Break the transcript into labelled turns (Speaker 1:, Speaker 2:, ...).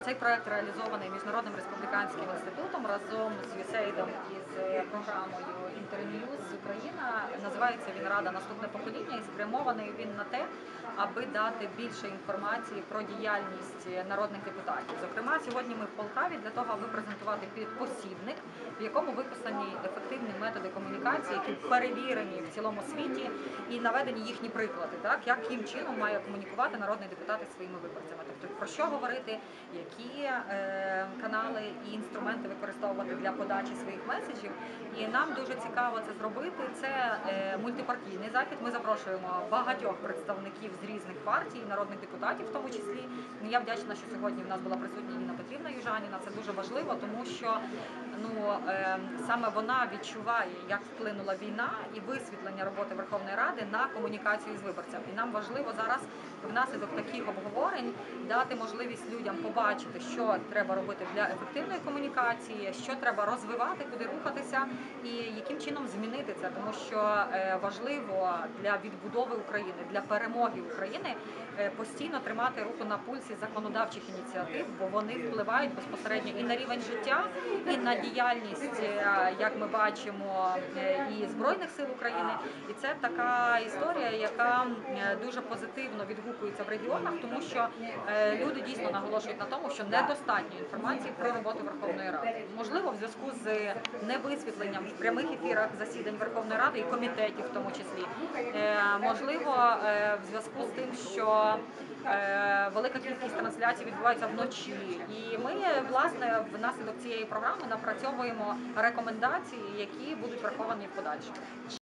Speaker 1: Цей проект реалізований Міжнародним республіканським інститутом разом з USAID і з програмою Internews Україна. Називається він «Рада. Наступне покоління» і спрямований він на те, аби дати більше інформації про діяльність народних депутатів. Зокрема, сьогодні ми в Полтаві для того, аби презентувати посібник, в якому виписані ефективні методи комунікації, які перевірені в цілому світі і наведені їхні приклади, так, яким чином має комунікувати народний депутат із своїми виборцями. Тобто про що говорити, які канали і інструменти використовувати для подачі своїх меседжів. І нам дуже цікаво це зробити. Це мультипартійний захід. Ми запрошуємо багатьох представників з різних партій, народних депутатів в тому числі. Я вдячна, що сьогодні в нас була присутня Ніна Петрівна Южаніна. Це дуже важливо, тому що саме вона відчуває, як вплинула війна і висвітлення роботи Верховної Ради на комунікацію з виборцями. І нам важливо зараз внаслідок таких обговорень дати можливість людям побачити, що треба робити для ефективної комунікації, що треба розвивати, куди рухатися і яким чином змінити це. Тому що важливо для відбудови України, для перемоги України постійно тримати руку на пульсі законодавчих ініціатив, бо вони впливають безпосередньо і на рівень життя, і на діяльність, як ми бачимо, і Збройних сил України. І це така історія, яка дуже позитивно відгукується в регіонах, тому що люди дійсно наголошують на тому, що недостатньо інформації про роботу Верховної Ради. Можливо, в зв'язку з невисвітленням в прямих ефірах засідань Верховної Ради і комітетів в тому числі. Можливо, в зв'язку з тим, що велика кількість трансляцій відбувається вночі. І ми, власне, внаслідок цієї програми напрацьовуємо рекомендації, які будуть враховані в подальшому.